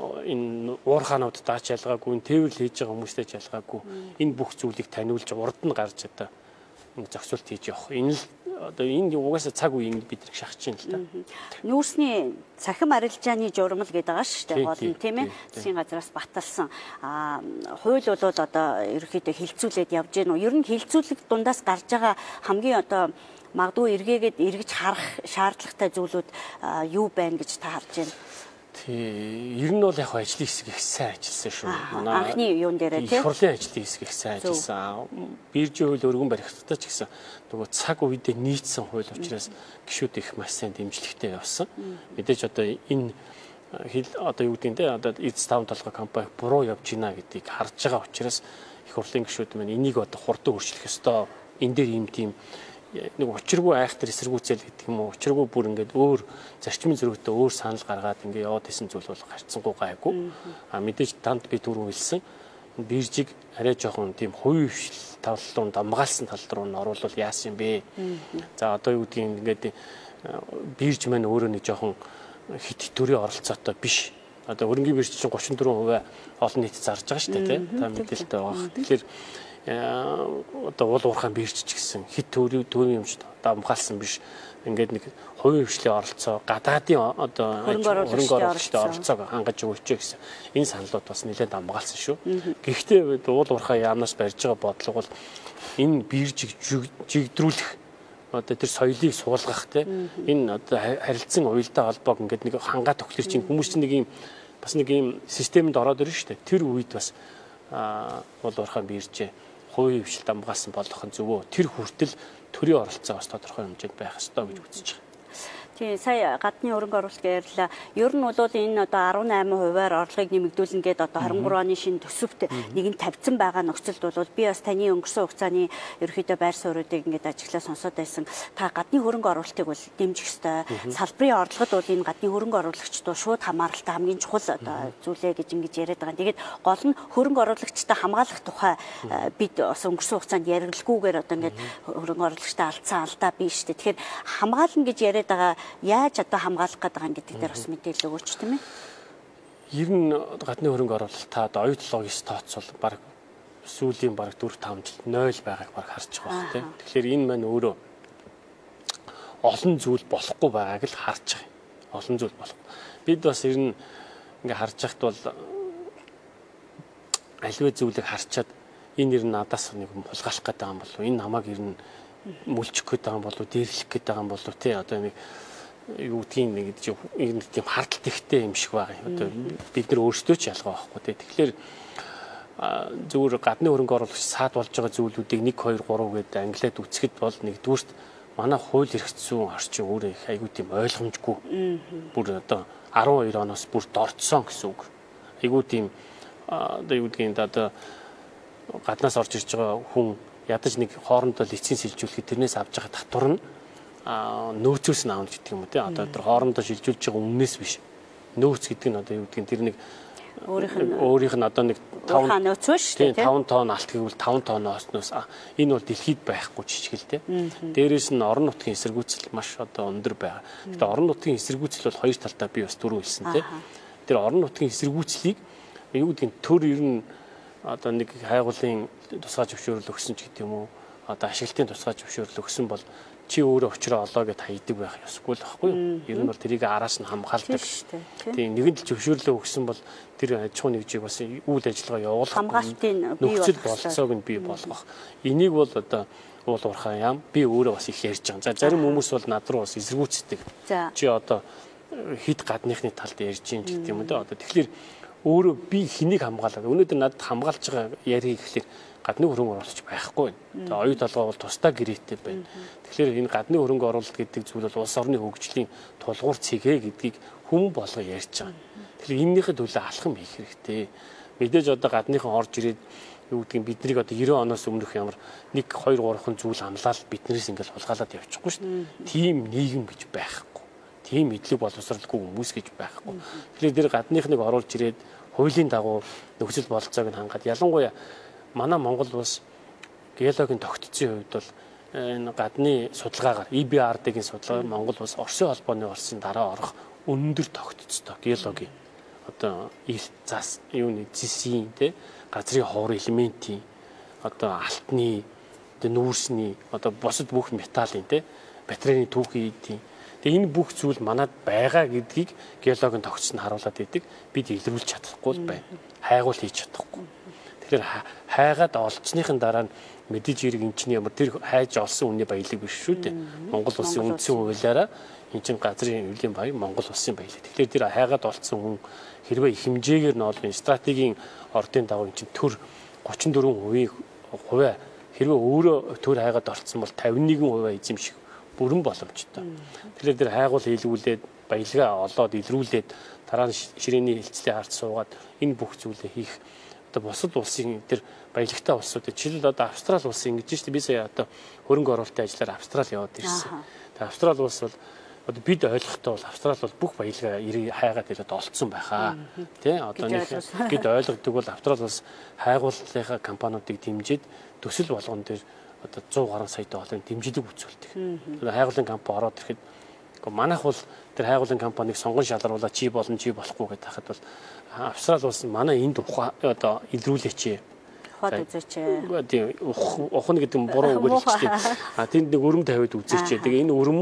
энэ уурхаанууд даач ялгаагүй, тээврэл хийж байгаа хүмүүстэй ч ялгаагүй. Энэ бүх зүйлийг таниулж урд нь гарч одоо зохицуулт хийж явах. Энэ л одоо энэ угаасаа цаг үеийг бид нэг шахаж байна л да. Нүүрсний цахим арилжааны журмал гэдэг байгаа шүү дээ. Гол нь тийм ээ. Засгийн газраас баталсан. Аа хууль бол одоо ерөөхдөө хилцүүлээд явж гэнэ үү? Ер нь хилцүүлэг дундаас гарч байгаа хамгийн одоо магадгүй эргээгээд эргэж харах шаардлагатай зүйлүүд юу байна гэж та харж байна? Тий, ер нь бол яг ажлын хэсэг их сайн ажилласан шүү. Манай анхны юун дээрээ тий. Их хурлын ажлын хэсэг их сайн ажилласан. Биржийн хууль өргөн барихтаа ч гэсэн нөгөө цаг үедээ нийцсэн хууль учраас гишүүд их маш сайн дэмжлэгтэй явсан. Мэдээж одоо энэ хил одоо юу гэдэг нь те одоо эц таван толгой компани буруу явж гинэ гэдгийг харж байгаа учраас их хурлын гишүүд маань энийг одоо хурдан өөрчлөх ёстой. Энэ дээр ийм тийм нэг учиргүй айхтар эсэргүүцэл гэдэг юм уу учиргүй бүр ингээд өөр зарчмын зөрүүтэй өөр санал гаргаад ингээд яваад исэн зүйл бол гарцсангүй гайгүй. А мэдээж танд би түрүү хэлсэн биржиг арай жоохон тийм хувийн хвшил тал руу дамгаалсан тал руу н оруулал яасан бэ? За одоо юу гэдгийг ингээд бирж маань өөрөө нэг жоохон хит төрийн оролцоотой биш. Одоо хөрөнгөний бирж чинь гучин дөрвөн хувиа олон нийт зарж байгаа шүү дээ тий. Та мэдээлэлтэй байгаа. Тэгэхээр одоо уул уурхаан бирж ч гэсэн хит төрийн төрийн юмч дамгаалсан биш. Ингээд нэг хувийн хвшлийн оролцоо гадаадын одоо хөрөнгө оруулагчдын оролцоог хангаж өгөөч гэсэн энэ саналууд бас нэлээд дамгаалсан шүү. Гэхдээ уул уурхаан яамнаас барьж байгаа бодлого бол энэ биржийг жигдрүүлэх одоо тэр соёлыг суулгах те энэ одоо харилцан уялдаа холбоог ингээд нэг хангаа төгөлөр чинь хүмүүс чинь нэг юм бас нэг юм системд ороод ирнэ шүү дээ. Тэр үед бас уул уурхаан биржээ хувийн хвшил дамгаалсан болох нь зөвөө. Тэр хүртэл төрийн оролцоо бас тодорхой хэмжээнд байх ёстой гэж үзэж байна. Тий, сая гадны хөрөнгө оруулалт ярьлаа. Ер нь бол энэ одоо арван айман хувиар орлогыг нэмэгдүүлнэ гэдэг одоо двадцать три оны шинэ төсөвт нэг нь тавьсан байгаа нөхцөлд бол би бас таны өнгөрсөн хугацааны ерөөхдөө байр суурьуудыг ингээд ажиглаа сонсоод байсан. Та гадны хөрөнгө оруулалтыг бол дэмжих ёстой. Салбарын орлогод бол энэ гадны хөрөнгө оруулагчдаа шууд хамааралтай хамгийн чухал одоо зүйлээ гэж ингэж яриад байгаа. Тэгээд гол нь хөрөнгө оруулагчдаа хамгаалах тухай бид бас өнгөрсөн хугацаанд ярилгүйгээр одоо ингээд хөрөнгө оруулагчдаа алдсан алдаа биш үү. Тэгэхээр хамгаална гэж яриад байгаа яаж одоо хамгаалах гэдэг юм гэдэг дээр бас мэдээлэл өгөөч тийм ээ. Ер нь гадны хөрөнгө оруулалт та одоо оюутлогоос тооцвол баг сүүлийн баг дөрв таван жил ноль байгааг баг харж байгаа тийм. Тэгэхээр энэ маань өөрөө олон зүйл болохгүй байгааг л харж байгаа. Олон зүйл болох. Бид бас ер нь ингээ харж байхад бол аливаа зүйлийг харчаад энэ ер нь надаас нэг хулгайлах гэдэг юм болов. Энэ намайг ер нь мүлчих гэдэг юм болов, дээрлэх гэдэг юм болов тий одоо нэг юу тийм нэг тийм хардтал ихтэй юм шиг байгаа. Одоо бид нар өөрсдөө ч ялгаа байхгүй тий. Тэгэхээр зөвхөн гадны хөрөнгө оруулагч саад болж байгаа зүйлүүдийг нэг хоёр гурав гэдэг англиад үцгэд бол нэгдүгürt манай хууль эрх зүйн орчин өөрөө их айгүй тийм ойлгомжгүй. Бүр одоо арван хоёр оноос бүр дорцсон гэсэн үг. Айгүй тийм одоо юу гэдгийг одоо гаднаас орж ирж байгаа хүн ядаж нэг хоорондоо лиценз шилжүүлэхэд тэрнээс авж байгаа татвар нь нөөцөөс нь аавна гэдэг юм уу тий. Одоо тэр хоорондоо шилжүүлж байгаа өмнөөс биш. Нөөц гэдэг нь одоо юу гэдгийг тэр нэг өөрийнх нь одоо нэг таван нөөцөө шүү дээ тий. таван тонн алт гэвэл таван тонноос энэ бол дэлхийд байхгүй жижигэл тий. Дээрээс нь орон нутгийн эсэргүүцэл маш одоо өндөр байгаа. Гэхдээ орон нутгийн эсэргүүцэл бол хоёр талтай би бас дөрөв хэлсэн тий. Тэр орон нутгийн эсэргүүцлийг юу гэдгийг төр ер нь одоо нэг хайгуулын тусгай зөвшөөрөл өгсөн ч гэдэг юм уу одоо ашиглалтын тусгай зөвшөөрөл өгсөн бол чи өөрөө өчрөө олоо гэд хайдаг байх ёсгүй л байхгүй юу? Ер нь бол тэрийг араас нь хамгаалдаг. Тийм нэгэн л зөвшөөрлөө өгсөн бол тэр аж ахуй нэгжийг бас үйл ажиллагаа явуулах хамгаалтын бий нөхцөл болцоог нь бий болгох. Энийг бол одоо уул уурхай яам би өөрөө бас их ярьж байгаа. За зарим хүмүүс бол над руу бас эсэргүүцдэг. Чи одоо хит гадныхны талд ярьж юм гэдэг юм да. Одоо тэгэхээр өөрөө би хэнийг хамгаалаад өнөөдөр надад хамгаалж байгаа яриг гэхэлэр гадны хөрөнгө оруулалт байхгүй байна. Тэгээ оюу толгой бол тусдаа гэрээтэй байна. Тэгэхээр энэ гадны хөрөнгө оруулалт гэдэг зүйл бол улс орны хөгжлийн тулгуур цэгээ гэдгийг хүм болго ярьж байгаа. Тэгэхээр энэнийхээ төлөө алхам хийх хэрэгтэй. Мэдээж одоо гадныхан орж ирээд юу гэдгийг биднийг одоо девяносто оноос өмнөх ямар нэг хоёр гурван зүйл амлаад биднээс ингээл хулгайлаад явчихгүй шүү дээ. Тийм нийгэм гэж байхгүй. Тийм мэдлэг боловсралгүй хүмүүс гэж байхгүй. Тэгэхээр тэр гадныхныг оруулж ирээд хуулийн дагуу нөхцөл бололцоог нь хангаад ялангуяа манай Монгол улс геологийн тогтцсон хувьд бол энэ гадны судалгаагаар и би ар ди-гийн судалгаар Монгол улс Оросын холбооны Оросын дараа орох өндөр тогтцтой геологийн одоо эрт зас юуны зэсийн те газрын ховор элементийн одоо алтны одоо нүүрсний одоо босод бүх металлын те батарейны түүхийдийн тэгээ энэ бүх зүйл манад байгаа гэдгийг геологийн тогтц нь харуулад идэг бид илрүүлж чадахгүй л байна. Хайгуул хийж чадахгүй. Тэгэхээр хайгаад олцсныхын дараа нь мэдээж хэрэг эн чинь ямар тэр хайж олсон үнийн баялаг биш шүү дээ. Монгол улсын үндсэн хуулиараа эн чинь газрын хөвлийн баяр Монгол улсын баялаг. Тэгэхээр тэр хайгаад олцсон хүн хэрвээ их хэмжээгээр нь олно стратегийн ордын дагуу эн чинь төр гучин дөрвөн хувийн хэрвээ өөрөө төр хайгаад олцсон бол тавин нэгэн хувийн эзэмших бүрэн боломжтой. Тэгэхээр тэр хайгуул хийлгүүлээд баялагаа олоод илрүүлээд дараа нь ширээний хилцлээ харц суугаад энэ бүх зүйлээ хийх одоо бусад улсын тэр баялагтай улсуудад жишээл одоо Австрали улс ингэж шүү дээ би сая одоо хөрөнгө оруулалтын ажлаар Австрали яваад ирсэн. Тэгээ Австрали улс бол одоо бид ойлгохдоо бол Австрали бол бүх баялагаа хайгаад ирээд олцсон байхаа. Тэ одоо нэг бид ойлгодог бол Австрали улс хайгууллынхаа компаниудыг дэмжиж төсөл болгон дээр одоо сто гаруй сая долларын дэмжлэг үзүүлдэг. Тэгээ хайгууллын компани ороод ирэхэд манайх бол тэр хайгууллын компанийг сонгон шалгаруулаад чи болон чи болохгүй гэдэг хахад бол Австрали улс манай энд ухаа одоо илрүүлээч. Хот үзээч. Тийм ухна гэдэг нь буруу үг л чинь. А тэнд нэг өрөм тавиад үзээч. Тэгээ энэ өрөм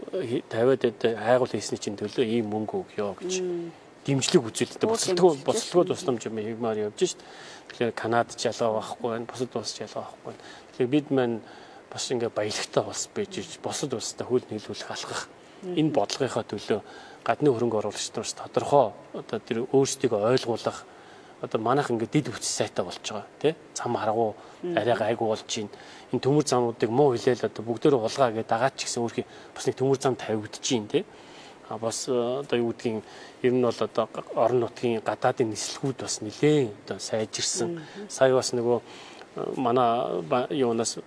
тавиад хайгуул хийсний чинь төлөө ийм мөнгө өгё гэж дэмжлэг үзүүлдэг. Босолтгоо босолтгоо тусламж юм хиймээр явж шít. Тэгэхээр Канад ч ялгаа байхгүй байна. Бусад улс ч ялгаа байхгүй байна. Тэгэхээр бид маань бас ингээ баялагтай улс байж бусад улстай хөл нийлүүлэх алхах энэ бодлогынхаа төлөө гадны хөрөнгө оруулагчдаас тодорхой одоо тэр өөрсдийгөө ойлгуулах одоо манайх ингээд дид хүч сайтай болж байгаа тий цам харгуу арай гайгүй болж байна энэ төмөр замуудыг муу хилээл одоо бүгдөө хулгаа гэдэг дагаад ч гэсэн өөрхий бас нэг төмөр зам тавигдж байна тий а бас одоо юу гэдгийг ер нь бол одоо орон нутгийн гадаадын нислэгүүд бас нэлээд одоо сайжирсан сая бас нөгөө манай юунаас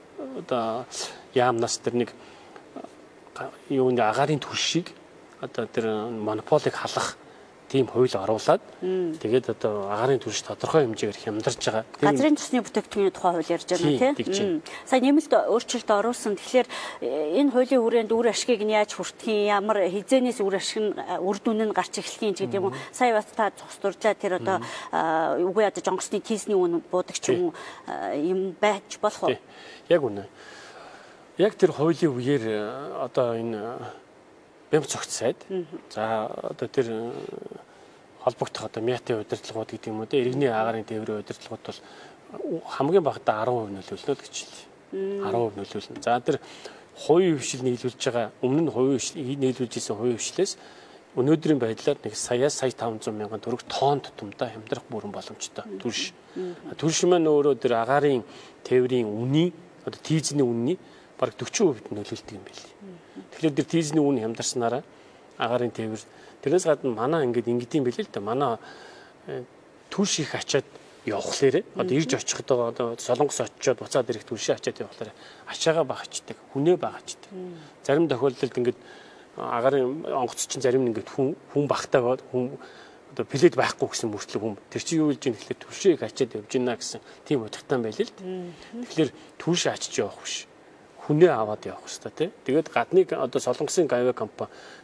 одоо яамнаас тэр нэг юуны агаарын түлшийг одоо тэр монополийг халах тийм хууль оруулаад тэгээд одоо агаарын түлш тодорхой хэмжээгээр хямдарч байгаа. Газрын төсний бүтээгдэхүүний тухай хууль ярьж байна тийм. Сая нэмэлт өөрчлөлт оруулсан. Тэгэхээр энэ хуулийн хүрээнд үр ашгийг нь яаж хүртэх юм, ямар хизээнээс үр ашиг нь үр дүн нь гарч эхлэх юм гэдэг юм уу. Сая бас та цогцолдуулжаа тэр одоо үгүй одоо жонгосны тийсний үн буудаг ч юм уу юм байж болох уу? Яг үнэ. Яг тэр хуулийн үеэр одоо энэ бямц цогц сайд. За одоо тэр холбогдох одоо мятын удирдлагууд гэдэг юм уу те иргэний агаарын тээврийн удирдлагууд бол хамгийн багадаа арван хувь нөлөөлнө л гэж хэлээ. арван хувь нөлөөлнө. За тэр хувийн хвшил нийлүүлж байгаа өмнө нь хувийн хвшил нийлүүлж исэн хувийн хвшлээс өнөөдрийн байдлаар нэг саяас сая таван зуун мянган төгрөг тоон тутамдаа хямдрах бүрэн боломжтой. Түлш. Түлш маань өөрөө тэр агаарын тээврийн үнийн одоо тийзний үнний бараг дөрвөн хувьд нөлөөлдөг юм байли. Тэгэхээр тэр тийзний үн хямдарснараа агаарын тээвэр тэрнээс гадна манай ингээд ингэдэм билээ л дээ. Манай түлш их ачаад явхлаарэ одоо ирж очиход одоо солонгос очиод буцаад ирэх түлшээ ачаад явхлаарэ ачаага багчдаг, хүнээ багчдаг. Зарим тохиолдолд ингээд агаарын онгоц чинь зарим нь ингээд хүн хүн багтаа хүн одоо плед байхгүй гэсэн мөртлөг хүм тэр чинь юу гэж юм тэгэхээр түлшээ их ачаад явж гинэ гэсэн тийм утгатай байлээ л дээ. Тэгэхээр түлш ачиж явах биш. Хүнээ аваад явах хэрэгтэй тий. Тэгээд гадныг одоо солонгосын гавь компани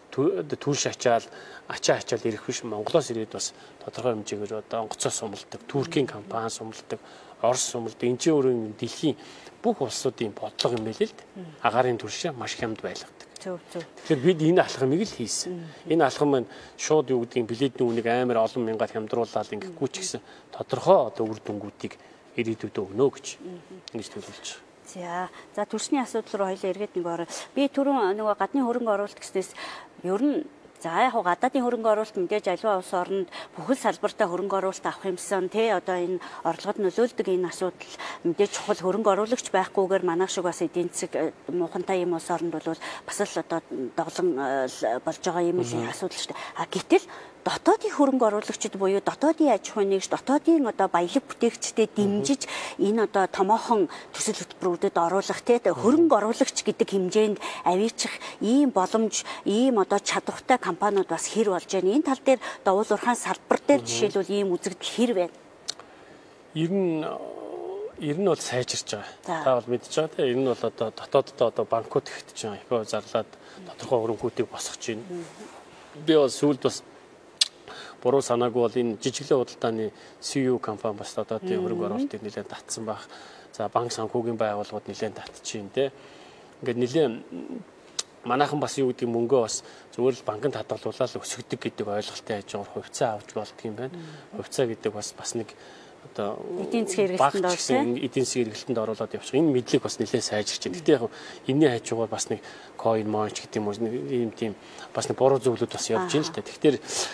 Түлш ачаал ачаа ачаал ирэх биш Монголоос ирээд бас тодорхой хэмжээгээр одоо онгоцоо сумалдаг, Туркийн компани сумалдаг, Орос сумалдаг. Энд чинь өөрөө дэлхийн бүх улсуудын бодлого юм байл л дээ. Агаарын түлшээ маш хямд байлгадаг. Зөв зөв. Тэгэхээр бид энэ алхамыг л хийсэн. Энэ алхам маань шууд юу гэдгийг билетний үнийг амар олон мянгаар хямдруулаад ингэхгүй ч гэсэн тодорхой одоо үр дүнгуудыг ирээдүйд өгнө гэж ингэж төлөвлөж байгаа. За за түлшний асуудал руу хоёлаа эргээд нэг ороо. Би түрүүн нөгөө гадны хөрөнгө оруулалт гэснээс ер нь за яг гадаадын хөрөнгө оруулалт мэдээж аливаа улс орнд бүхэл салбартаа хөрөнгө оруулалт авах юмсан тий одоо энэ орлогод нөлөөлдөг энэ асуудал мэдээж чухал хөрөнгө оруулагч байхгүйгээр манайх шиг бас эдийн засаг муухантай юм улс орнд бол бас л одоо доглон болж байгаа юм л асуудал шүү дээ. А гэтэл дотоодын хөрөнгө оруулагчид буюу дотоодын аж ахуйн нэгж дотоодын одоо баялаг бүтээгчдэд дэмжиж энэ одоо томоохон төсөл хөтөлбөрүүдэд оруулах тий хөрөнгө оруулагч гэдэг хэмжээнд аваачих ийм боломж ийм одоо чадвартай компаниуд бас хэр болж байна. Энэ тал дээр Довол Урхаан салбар дээр жишээлбэл ийм үзэгдэл хэр байна. Ер нь ер нь бол сайжирч байгаа. Та бол мэдж байгаа тийм. Ер нь бол одоо дотооддоо одоо банкуд ихтэж байгаа. Ихөө зарлаад тодорхой хөрөнгүүдийг босгож байна. Би бол сүүлд бас буруу санаагүй бол энэ жижиглэн худалдааны си ю компани бас одоо тийм хөрөнгө оруулалтыг нэлээд татсан баг. За банк санхүүгийн байгууллагууд нэлээд татчихин тийм. Ингээд нэлээд манайхан бас юу гэдэг мөнгөө бас зүгээр л банкнд хадгалуулаад өсгдөг гэдэг ойлголттой яаж байгаа хувьцаа авч болдго юм байна. Хувьцаа гэдэг бас бас нэг одоо эдийн засгийн хэрэглэлтэнд орсон эдийн засгийн хэрэглэлтэнд оруулаад явчих. Энэ мэдлэг бас нэлээд сайжирч байна. Гэтэ яг энэний хажуугаар бас нэг coin launch гэдэг юм уу ийм тийм бас нэг буруу зөвлөд бас явж байна л та. Тэгэхээр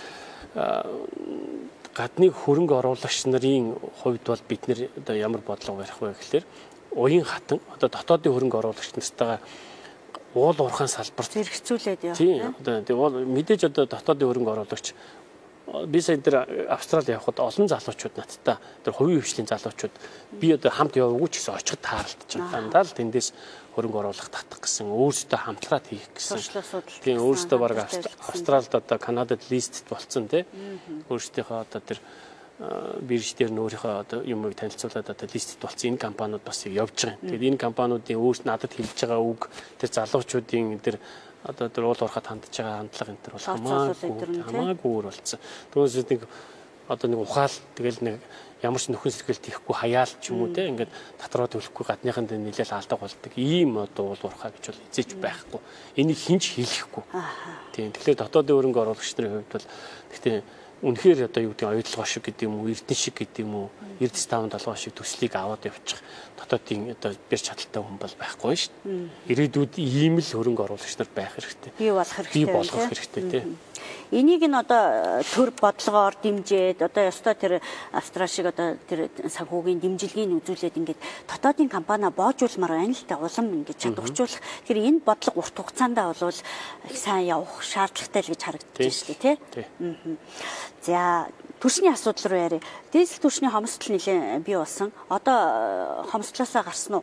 гадны хөрөнгө оруулагч нарын хувьд бол бид нэр одоо ямар бодлого барих вэ гэхээр уян хатан одоо дотоодын хөрөнгө оруулагч нартайгаа уул уурхайн салбарт зэрэгцүүлээд явах. Тийм одоо тийм мэдээж одоо дотоодын хөрөнгө оруулагч би сая дээр Австрали явхад олон залуучууд надтай тэр хувийн хвшлийн залуучууд би одоо хамт яваагүй ч гэсэн очиход тааралдаж байна. Дандаа л тэндээс хөрөнгө оруулах татах гэсэн өөрсдөө хамтраад хийх гэсэн. Тийм өөрсдөө баг Австралид одоо Канадад листэд болцсон тийм өөрсдийнхөө одоо тэр бирж дээр нөөрийнхөө одоо юмыг танилцуулаад одоо листэд болцсон энэ компаниуд бас явж байгаа. Тэгэхээр энэ компаниудын өөрсд надад хэлж байгаа үг тэр залуучуудын тэр одоо тэр уул уурхад хандж байгаа хандлага энэ төр бол хамаагүй хамаагүй өөр болсон. Түүнээс нэг одоо нэг ухаал тэгэл нэг ямар ч нөхөн сэргэлт хийхгүй хаяал ч юм уу те ингээд татраа төлөхгүй гадныханд нэлээл алдаг болдог ийм одоо уул уурхаа гэж бол эзэж байхгүй. Энийг хинч хийлэхгүй. Тийм тэгэхээр дотоодын хөрөнгө оруулагч нарын хувьд бол гэхдээ үнэхээр одоо юу гэдэг оюутлогоо шиг гэдэг юм уу эрдэнэ шиг гэдэг юм уу эрдэс таван толгой шиг төслийг аваад явчих дотоодын одоо бэр чадaltaй хүн бол байхгүй шүү дээ. Ирээдүйд ийм л хөрөнгө оруулагч нар байх хэрэгтэй. Бий болох хэрэгтэй. Бий болгох хэрэгтэй тийм. Энийг нь одоо төр бодлогоор дэмжиж одоо ёстой тэр Австрали шиг одоо тэр санхүүгийн дэмжлэгийг үзүүлээд ингээд дотоодын компани боожуулмаар байна л та улам ингээд чадварчуулах. Тэгэхээр энэ бодлого урт хугацаанд бол их сайн явах шаардлагатай л гэж харагдаж шүү дээ тийм. За түлшний асуудал руу яриа. Дизель түлшний хомсдол нэлээд бий болсон. Одоо хомсдлоосоо гарсан уу?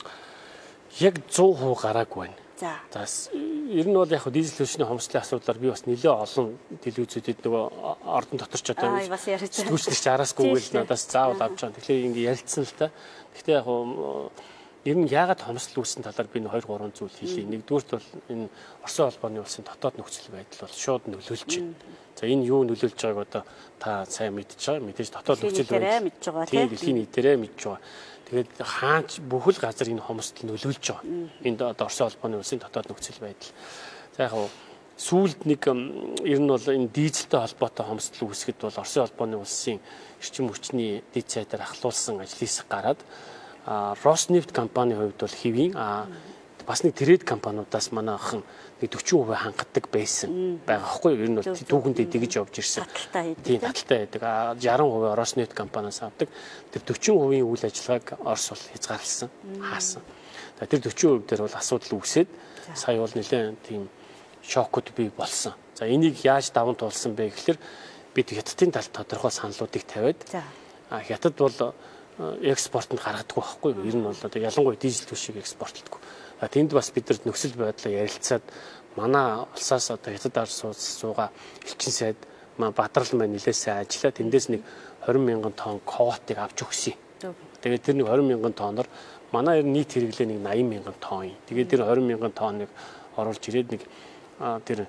Яг сто процент гараагүй байна. За. За ер нь бол яг хөө дизель түлшний хомсдлын асуудлаар би бас нэлээд олон телевизүүдэд нөгөө ордон дотор ч одоо сэтгүүлчдэрч араасгүйгээр л надаас заавал авч байгаа. Тэгэхээр ингэ ярилцсан л та. Гэхдээ яг хөө ер нь яагаад хомсдол үүссэн талаар би нэг two three зүйл хэлье. Нэгдүгürt бол энэ Оросын холбооны улсын дотоод нөхцөл байдал бол шууд нөлөөлж байна. За энэ юу нөлөөлж байгааг одоо та сайн мэдж байгаа. Мэдээж дотоод нөхцөл байдал тийм дэлхийн нийтээрээ мэдж байгаа. Тэгээд хаач бүхэл газар энэ хомсдол нөлөөлж байгаа. Энд одоо Оросын холбооны улсын дотоод нөхцөл байдал. За яг хөө сүүлд нэг ер нь бол энэ дизельтэй холбоотой хомсдол үүсгэхэд бол Оросын холбооны улсын эрчим хүчний дэд сайдаар ахлуулсан ажлын хэсэг гараад Роснефть компани хувьд бол хэвийн бас нэг трейд компаниудаас манайхан нэг forty percent хангадаг байсан байгаа хгүй юу? Ер нь бол түүхэндээ тэгж явж ирсэн. Тийм таталтай байдаг. sixty percent Роснефть компаниас авдаг. Тэр forty percent үйл ажиллагааг Орос бол хязгаарласан, хаасан. Тэр forty percent дээр бол асуудал үүсээд сая бол нэлээд тийм шокуд бий болсон. За энийг яаж даван туулсан бэ гэхээр бид хятадын талд тодорхой саналуудыг тавиад хятад бол экспортод гаргадаг байхгүй юу? Ер нь бол одоо ялангуяа дизель түлшийг экспортлдог. Тэнд бас бидэрт нөхцөл байдлаа ярилцаад манай улсаас одоо хятад ард суугаа элчин сайд Бадрал маань нэлээд сайн ажиллаа. Тэндээс нэг twenty мянган тонн квотыг авч өгсөн. Тэгээд тэр нэг twenty мянган тонноор манай нийт хэрэглээ нэг eighty мянган тонн. Тэгээд тэр twenty мянган тонныг оруулж ирээд нэг тэр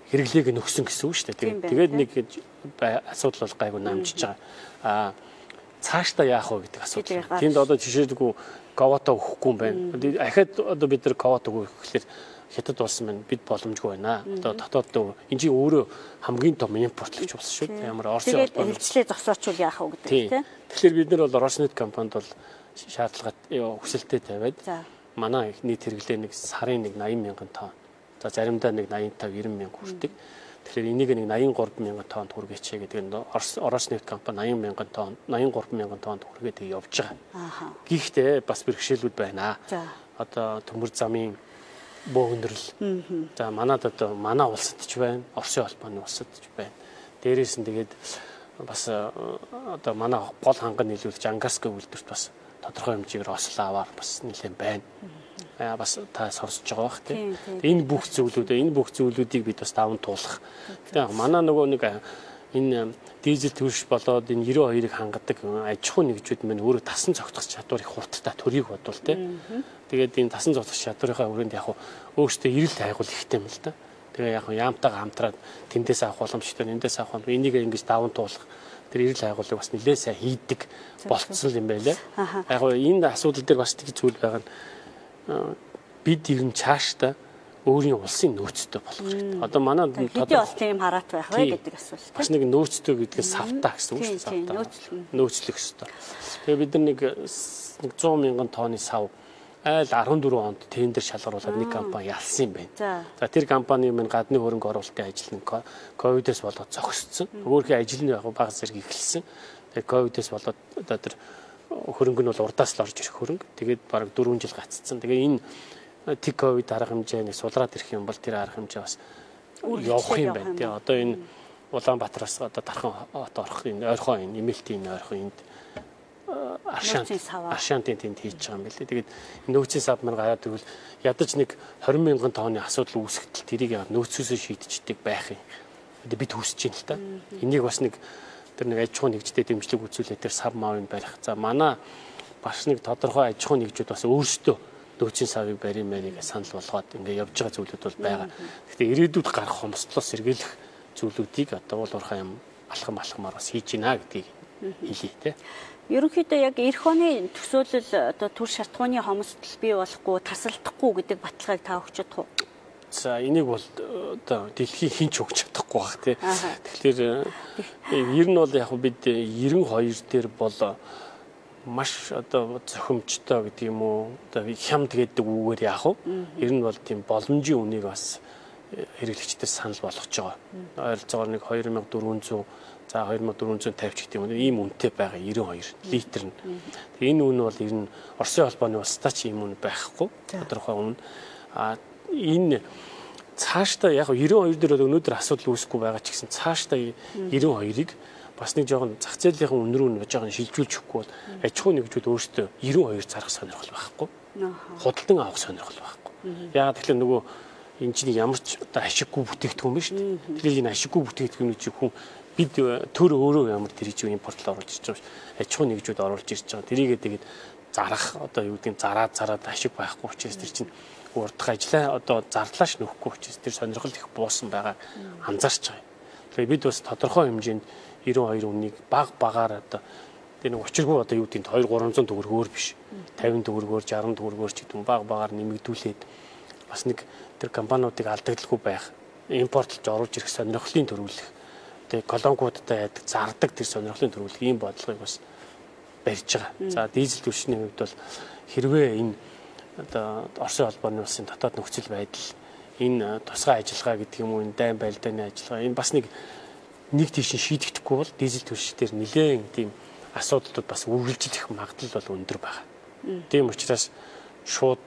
хэрэглээг нөхсөн гэсэн үг шүү дээ. Тэгээд нэг асуудал бол гайгүй намжиж байгаа. Аа цаашдаа яах вэ гэдэг асуудал. Тэнд одоо жишээлбэл ковото өгөхгүй юм байна. Ахад одоо бид нар ковото өгөх гэхэлэр хятад улс маань бид боломжгүй байна. Одоо дотоод энэ чинь өөрөө хамгийн том импортлогч улс шүү дээ. Ямар Оросын холбоо хэрэгцлээ зогсоочвол яах вэ гэдэг тийм. Тэгэхээр бид нар бол Роснефть компанид бол шаардлагатай хүсэлтэд тавиад манай нийт хэрэглээ нэг сарын нэг восемь мянган тонн. За заримдаа нэг восемьдесят тавь девяносто мянга хүрдэг. Тэгэхээр энийг нэг восемьдесят три мянган тоннд хүргээч гэдэг нь Роснефть компани восемьдесят мянган тонн, восемьдесят три мянган тоннд хүргээд явж байгаа. Гэхдээ бас бэрхшээлүүд байна. Одоо төмөр замын бөөгнөрл. За манад одоо манай улсад ч байна, Оросын холбооны улсад ч байна. Дээрээс нь тэгээд бас одоо манай гол ханган нийлүүлэгч Ангарская үйлдвэрт бас тодорхой хэмжээгээр ослоаваар бас нэлээд байна. Аа бас та сонсож байгаа бах тийм. Энэ бүх зүйлүүд энэ бүх зүйлүүдийг бид бас даван туулах. Тэгээ манай нөгөө нэг энэ дизель түвш болоод энэ девяносто хоёрыг хангадаг аж ахуй нэгжүүд мань өөрөө тасан цогтох чадвар их хурдтай төрийг бодвол тийм. Тэгээд энэ тасан цогтох чадварынхаа өрөөнд яг өөрөөсөө эрэл тайгуул ихтэй юм л да. Тэгээ яг яамтайгаа хамтраад тэндээс авах боломжтой, эндээс авах нь энийг ингэж даван туулах. Тэр эрэл хайгуулыг бас нэлээд сайн хийдэг болцсон юм байлаа. Яг энэ асуудал дээр бас тэг зүйл байгаа нь бид ер нь цаашдаа өөрийн улсын нөөцтэй болох хэрэгтэй. Одоо манай хэдийн улсын юм хараат байх вэ гэдэг асуулт. Бас нэг нөөцтэй гэдгээс савтаа гэсэн үг шүү дээ. Нөөцлөх хэрэгтэй. Тэгээ бид нар нэг сто мянган тонны сав айл арван дөрвөн онд тендер шалгаруулад нэг компани ялсан юм байна. За тэр компани минь гадны хөрөнгө оруулалтын ажил нь ковидээс болоод зогссон. Өөрхийн ажил нь яг бага зэрэг эхэлсэн. Тэгээ ковидээс болоод одоо тэр хөрөнгө нь бол урдаас л орж ирэх хөрөнгө. Тэгээд бараг дөрвөн жил гаццсан. Тэгээ энэ тэг ковид арга хэмжээ нэг сулраад ирэх юм бол тэр арга хэмжээ бас явах юм байна. Тэгээ одоо энэ Улаанбаатараас одоо Тархан хот орох энэ ойрхон энэ нэмэлтийн ойрхон энд Аршаантын тэнд хийж байгаа юм билээ. Тэгээд нөөцийн сав мөр гаяад тэгвэл ядаж нэг двадцать мянган тонны асуудал үүсгэтэл тэрийг яг нөөцөөсөө шийдчихдэг байх юм. Тэгээд бид хүсэж байна л та. Энийг бас нэг тэр нэг аж ахуй нэгжтэй дэмжлэг үзүүлээ тэр сав маавын барих. За манай бас нэг тодорхой аж ахуй нэгжүүд бас өөрсдөө нөөцийн савыг барим мэрийг санал болгоод ингээд явж байгаа зүйлүүд бол байгаа. Гэхдээ ирээдүйд гарах хомсдлоос сэргийлэх зүйлүүдийг одоо уулуурхай юм алхам алхамаар бас хийж гинэ гэдгийг хэлье те. Ерөнхийдөө яг эх оны төсөөлөл одоо төр шатхууны хомсдол бий болохгүй, тасалдахгүй гэдэг баталгааг та өгч чадах уу? За энийг бол одоо дэлхийн хинч өгч чадахгүй баг тий. Тэгэхээр ер нь бол яг бид девяносто хоёр дээр бол маш одоо зохимжтой гэдэг юм уу одоо хямд гэдэг үгээр яах вэ? Ер нь бол тийм боломжийн үнийг бас хэрэглэгчдээс санал болгож байгаа. Ойролцоогоор нэг две тысячи четыреста за две тысячи четыреста пятьдесят гэдэг юм ийм үнэтэй байгаа девяносто two литр нь. Тэгээ энэ үн бол ер нь Оросын холбооны улстай ч ийм үн байхгүй. Тодорхой үн. А энэ цаашдаа яг девяносто two дээр өнөөдөр асуудал үүсэхгүй байгаа ч гэсэн цаашдаа девяносто two-ыг бас нэг жоохон зах зээлийн үн рүү нэг жоохон шилжүүлчихгүй бол аж ахуй нэгжүүд өөрсдөө девяносто two зарах сонирхол байхгүй. Худалдан авах сонирхол байхгүй. Яагаад тэгэхээр нөгөө энэ чинь ямар ч одоо ашиггүй бүтээгдэхүүн биш үү? Тэгэхээр энэ ашиггүй бүтээгдэхүүнүүд чинь хүн бид төр өөрөө ямар тэр чинь импортлоо оруулж ирж байгаа ш. Аж ахуй нэгжүүд оруулж ирж байгаа. Тэрийгээ тэгээд зарах одоо юу гэдэг нь зараад зараад ашиг байхгүй учраас тэр чинь урдах ажиллаа одоо зарлаач нөхгүй учраас тэр сонирхол их буусан байгаа анзаарч байгаа. Тэгэхээр бид бас тодорхой хэмжээнд девяносто two үнийг баг багаар одоо тэр нэг учиргүй одоо юу гэдэг нь two тhree hundred төгрөгөөр биш fifty төгрөгөөр sixty төгрөгөөр ч гэдэг баг багаар нэмэгдүүлээд бас нэг тэр компаниудыг алдагдлахгүй байх импортлж оруулж ирэх сонирхлын төрүүлэх тэгээ колонкуудтай яадаг зардаг тэр сонирхлын төрүүлэх ийм бодлогыг бас барьж байгаа. За дизель түвшний хувьд бол хэрвээ энэ одоо Оросын холбооны улсын дотоод нөхцөл байдал энэ тусгай ажиллагаа гэдэг юм уу энэ дайн байлдааны ажиллагаа энэ бас нэг нэг тийш шийдэгдэхгүй бол дизель түвш дээр нэлээд тийм асуудлууд бас үргэлжлэх магадлал бол өндөр байгаа. Тийм учраас шууд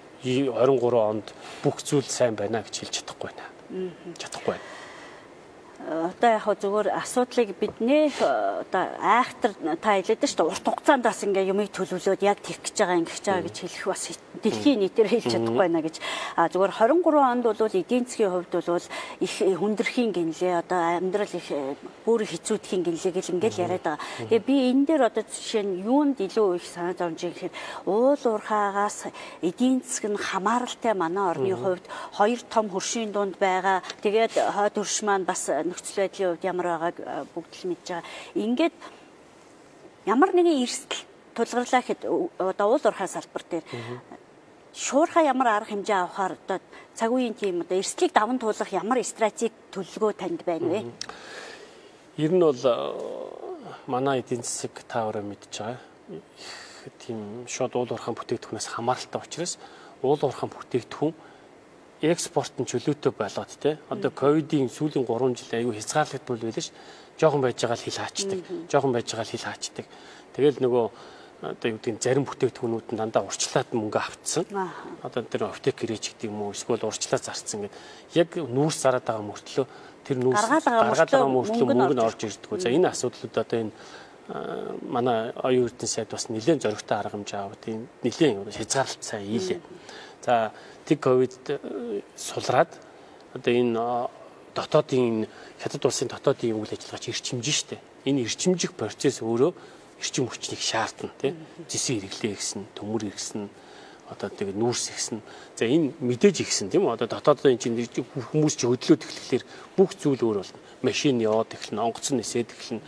twenty-three онд бүх зүйл сайн байна гэж хэлж чадахгүй байна. Чадахгүй байна. одоо яг зүгээр асуудлыг бидний одоо айхтар та хэлээд шүү дээ урт хугацаанд бас ингээ юмыг төлөвлөөд яг тэгэх гэж байгаа ингэх гэж байгаа гэж хэлэх бас дэлхийн нийтээр хэлж чадахгүй байна гэж. А зүгээр хорин гурван онд бол эдийн засгийн хувьд бол их хүндрэхийн гинлээ одоо амьдрал их бүр хэцүүдхийн гинлээ гэл ингээл яриад байгаа. Тэгээ би энэ дээр одоо жишээ нь юунд илүү их санаа зовж байгаа гэхээр уул уурхаагаас эдийн засаг нь хамааралтай манай орны хувьд хоёр том хөршийн дунд байгаа. Тэгээд хойд хөрш маань бас нөхцөл байдлын хувьд ямар байгааг бүгд л мэдж байгаа. Ингээд ямар нэгэн эрсдэл тулгарлаа гэхэд одоо уул уурхай салбар дээр шуурхай ямар арга хэмжээ авахаар одоо цаг үеийн тийм одоо эрсдлийг даван туулах ямар стратеги төлөвлөгөө танд байна вэ? Ер нь бол манай эдийн засаг та өөрөө мэдж байгаа. Тийм шууд уул уурхай бүтээгдэхүүнээс хамааралтай учраас уул уурхай бүтээгдэхүүн экспорт нь чөлөөтэй болоод те одоо ковидын сүүлийн гурван жил аюу хязгаарлагдмал байлаа ш. Жохон байж байгаа л хил хаачдаг. Жохон байж байгаа л хил хаачдаг. Тэгэл нөгөө одоо юу гэдэг зарим бүтээгдэхүүнүүд нь дандаа урьдчилаад мөнгө автсан. Одоо тэр оптик гэрээч гэдэг юм уу эсвэл урьдчилаад зарцсан гэдэг. Яг нүүрс зараад байгаа мөртлөө тэр нүүрс гаргаад байгаа мөртлөө мөнгө нь орж ирдэг. За энэ асуудлууд одоо энэ манай оюун эрдэнэ сайд бас нэлээд зоригтой арга хэмжээ аваад тийм нэлээд хязгаарлалт сайн ийлээ. За тэг ковид сулраад одоо энэ дотоодын хятад улсын дотоодын үйл ажиллагаач эрчимжин штэ. Энэ эрчимжих процесс өөрөө эрчим хүчнийг шаардна тий. Зэсэн хэрэглээ гэсэн, төмөр иргсэн, одоо тэгээ нүүрс ихсэн. За энэ мэдээж ихсэн тийм үү? Одоо дотоодын чинь хүмүүс чи хөдлөөд эхлэхлээр бүх зүйл өөр болно. Машин яваад эхэлнэ, онгоц нь нисээд эхэлнэ.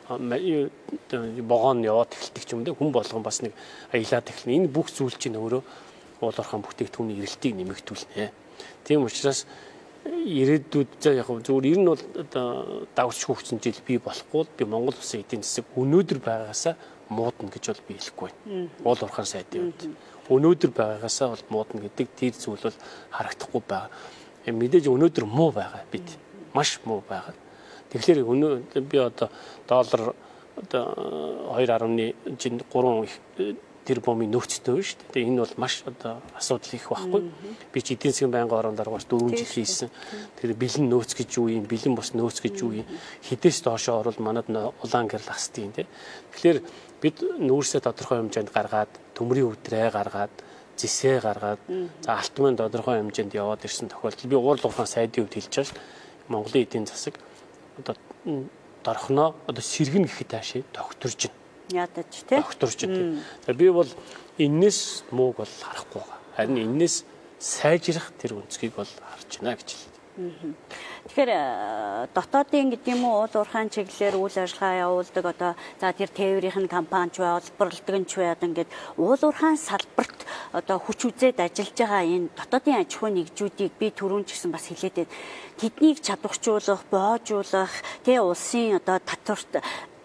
Богоон яваад эхэлдэг ч юм дээ. Хүн болгон бас нэг аялаад эхэлнэ. Энэ бүх зүйл чинь өөрөө уул уурхай бүтээгдэхүүний эрэлтийг нэмэгдүүлнэ. Тийм учраас ирээдүйд яг зүгээр ер нь бол одоо давж хөгжсөн жил бий болохгүй би Монгол улсын эдийн засаг өнөөдөр байгаагаасаа муудна гэж бол би хэлэхгүй байна. Уул уурхай сайдын үед өнөөдөр байгаагаасаа бол муудна гэдэг тэр зүйл бол харагдахгүй байгаа. Мэдээж өнөөдөр муу байгаа бид. Маш муу байгаа. Тэгэхээр өнөө би одоо доллар одоо хоёр гаруй гурван тэрбумын нөөцтэй байна шүү дээ. Тэгээ энэ бол маш одоо асуудал их байхгүй. Би ч эдийн засгийн байнгын орон дараагаар дөрвөн жил хийсэн. Тэр бэлэн нөөц гэж юу юм, бэлэн бос нөөц гэж юу юм. Хідээс доошоо орвол манад улаан гэрэл хастын тий. Тэгэхээр бид нүүрсээ тодорхой хэмжээнд гаргаад, төмрийн өвдрээ гаргаад, зэсээ гаргаад, за алтмын тодорхой хэмжээнд яваад ирсэн тохиолдол би уул уурхай сайдын хувьд хэлж байгаа шүү дээ. Монголын эдийн засаг одоо дорхноо одоо сэргэн гэхэд таашаа тогтворж байна. Ядаж тий. Тогтворч тий. За би бол энэс мууг бол харахгүй байгаа. Харин энэс сайжрах тэр үнцгийг бол харж байна гэж хэлээ. Тэгэхээр дотоодын гэдэг юм уу уул уурхайн чиглэлээр үйл ажиллагаа явуулдаг одоо за тэр тээврийн компанич бай, олборлогч байд ингээд уул уурхайн салбарт одоо хүч үзээд ажиллаж байгаа энэ дотоодын аж ахуйн нэгжүүдийг би түрүүн ч гэсэн бас хэлээд байна. Тэднийг чадварчуулах, боожуулах, тий улсын одоо татварт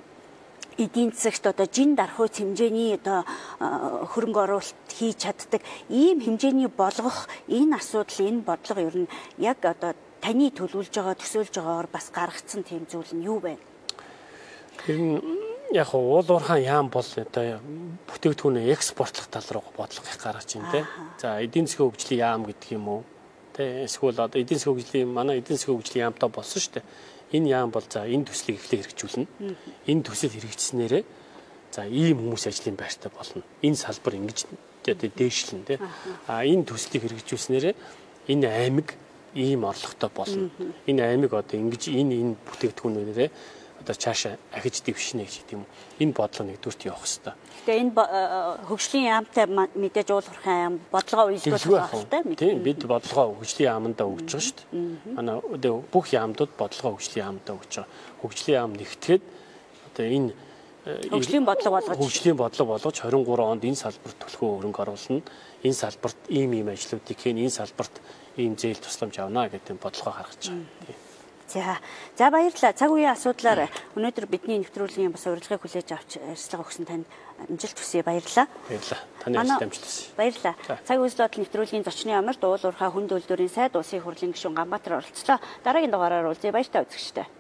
эдийн засагт одоо жин дарахуйц хэмжээний одоо хөрөнгө оруулалт хийж чаддаг ийм хэмжээний болгох энэ асуудал энэ бодлого ер нь яг одоо таны төлөвлөж байгаа төсөөлж байгаагаар бас гаргацсан тийм зүйл нь юу вэ? Тэр нь яг уул уурхай яам бол одоо бүтээгдэхүүнээ экспортлох тал руу бодлого их гаргаж байна те. За эдийн засгийн хөгжлийн яам гэдэг юм уу? Тэ эсвэл одоо эдийн засгийн хөгжлийн манай эдийн засгийн хөгжлийн яамтай болсон шүү дээ. Энэ яам бол за энэ төслийг эхлээ хэрэгжүүлнэ. Энэ төсөл хэрэгжснээрээ за ийм хүмүүс ажлын байртай болно. Энэ салбар ингэж дээшлэн тий. А энэ төслийг хэрэгжүүлснээрээ энэ аймаг ийм орлоготой болно. Энэ аймаг одоо ингэж энэ энэ бүтээгдэхүүнээрээ одоо цаашаа ахиж дэвшнэ гэж тийм үү. Энэ бодлого нэгдүгürt явах хэрэгтэй. Тэгээ энэ хөгжлийн яамтай мэдээж уул уурхай яам бодлогоо үйлдвэрлэх хэрэгтэй мэт. Тийм бид бодлогоо хөгжлийн яамдаа өгч байгаа шүү дээ. Манай бүх яамдууд бодлогоо хөгжлийн яамдаа өгч байгаа. Хөгжлийн яам нэгтгэхэд одоо энэ хөгжлийн бодлого болгож хөгжлийн бодлого болгож хорин гурван онд энэ салбарт төлхөө хөрөнгө оруулна. Энэ салбарт ийм ийм ажлуудыг хийн, энэ салбарт ийм зээл тусламж авна гэдэг бодлогоо гаргаж байгаа. За за баярлалаа. Цаг үеийн асуудлаар өнөөдөр бидний нэвтрүүлгийн бас урилгыг хүлээж авч ярилцлага өгсөн танд амжилт хүсье. Баярлалаа. Баярлалаа. Таны ажилд амжилт хүсье. Баярлалаа. Цаг үеийн бодлого нэвтрүүлгийн зочны амарт уул уурхай хүнд үйлдвэрийн сайд улсын хурлын гишүүн Ганбаатар оролцлоо. Дараагийн дугаараар уулзъя. Баяртай үзэгчдээ.